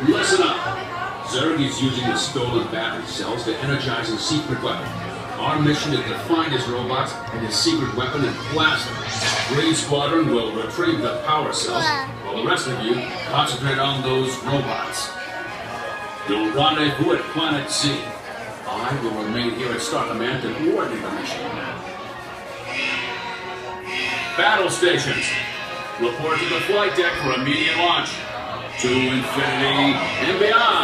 Listen up. Zerg is using the stolen battery cells to energize his secret weapon. Our mission is to find his robots and his secret weapon and blast them. Green Squadron will retrieve the power cells, while the rest of you concentrate on those robots. You'll rendezvous at Planet Z. I will remain here at Star Command to coordinate the mission. Battle stations. Report to the flight deck for immediate launch. To infinity and beyond.